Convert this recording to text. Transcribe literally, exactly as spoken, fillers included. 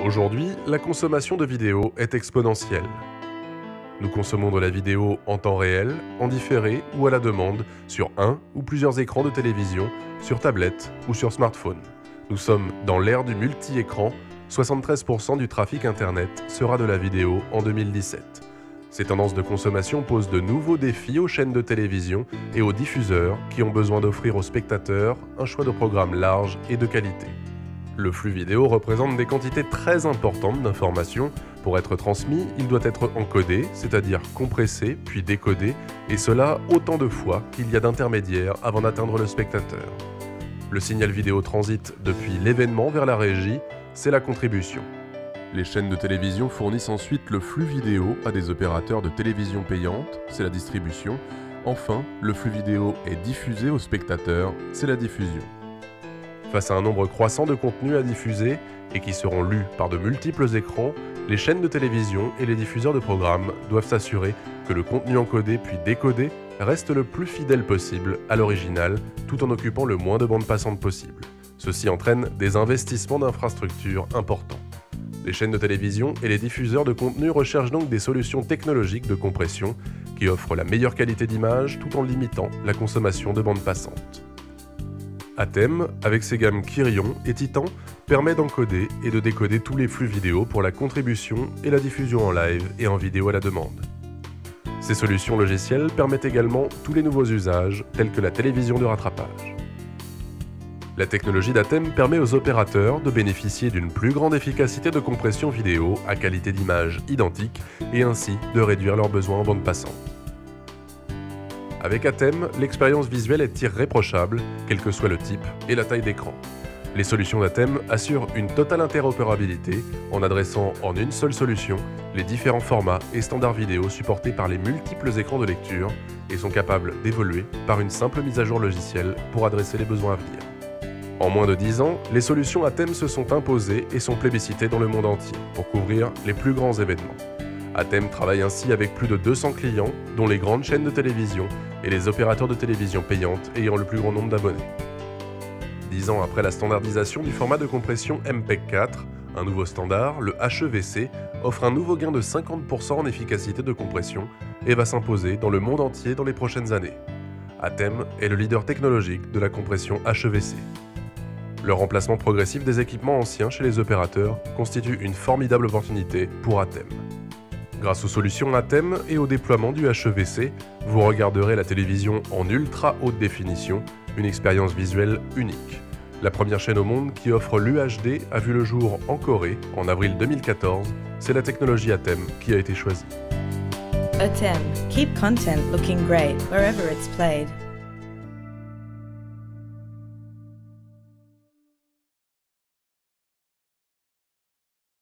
Aujourd'hui, la consommation de vidéos est exponentielle. Nous consommons de la vidéo en temps réel, en différé ou à la demande, sur un ou plusieurs écrans de télévision, sur tablette ou sur smartphone. Nous sommes dans l'ère du multi-écran, soixante-treize pour cent du trafic Internet sera de la vidéo en deux mille dix-sept. Ces tendances de consommation posent de nouveaux défis aux chaînes de télévision et aux diffuseurs qui ont besoin d'offrir aux spectateurs un choix de programmes large et de qualité. Le flux vidéo représente des quantités très importantes d'informations. Pour être transmis, il doit être encodé, c'est-à-dire compressé puis décodé, et cela autant de fois qu'il y a d'intermédiaires avant d'atteindre le spectateur. Le signal vidéo transite depuis l'événement vers la régie, c'est la contribution. Les chaînes de télévision fournissent ensuite le flux vidéo à des opérateurs de télévision payante, c'est la distribution. Enfin, le flux vidéo est diffusé aux spectateurs, c'est la diffusion. Face à un nombre croissant de contenus à diffuser et qui seront lus par de multiples écrans, les chaînes de télévision et les diffuseurs de programmes doivent s'assurer que le contenu encodé puis décodé reste le plus fidèle possible à l'original, tout en occupant le moins de bandes passantes possible. Ceci entraîne des investissements d'infrastructures importants. Les chaînes de télévision et les diffuseurs de contenu recherchent donc des solutions technologiques de compression qui offrent la meilleure qualité d'image tout en limitant la consommation de bandes passantes. Atem, avec ses gammes Kyrion et Titan, permet d'encoder et de décoder tous les flux vidéo pour la contribution et la diffusion en live et en vidéo à la demande. Ces solutions logicielles permettent également tous les nouveaux usages, tels que la télévision de rattrapage. La technologie d'Atem permet aux opérateurs de bénéficier d'une plus grande efficacité de compression vidéo à qualité d'image identique et ainsi de réduire leurs besoins en bande passante. Avec Atem, l'expérience visuelle est irréprochable, quel que soit le type et la taille d'écran. Les solutions d'Atem assurent une totale interopérabilité en adressant en une seule solution les différents formats et standards vidéo supportés par les multiples écrans de lecture et sont capables d'évoluer par une simple mise à jour logicielle pour adresser les besoins à venir. En moins de dix ans, les solutions Atem se sont imposées et sont plébiscitées dans le monde entier pour couvrir les plus grands événements. Atem travaille ainsi avec plus de deux cents clients, dont les grandes chaînes de télévision et les opérateurs de télévision payantes ayant le plus grand nombre d'abonnés. Dix ans après la standardisation du format de compression M P E G quatre, un nouveau standard, le H E V C, offre un nouveau gain de cinquante pour cent en efficacité de compression et va s'imposer dans le monde entier dans les prochaines années. Atem est le leader technologique de la compression H E V C. Le remplacement progressif des équipements anciens chez les opérateurs constitue une formidable opportunité pour Atem. Grâce aux solutions Atem et au déploiement du H E V C, vous regarderez la télévision en ultra haute définition, une expérience visuelle unique. La première chaîne au monde qui offre l'U H D a vu le jour en Corée en avril deux mille quatorze. C'est la technologie Atem qui a été choisie. Atem, keep content looking great wherever it's played.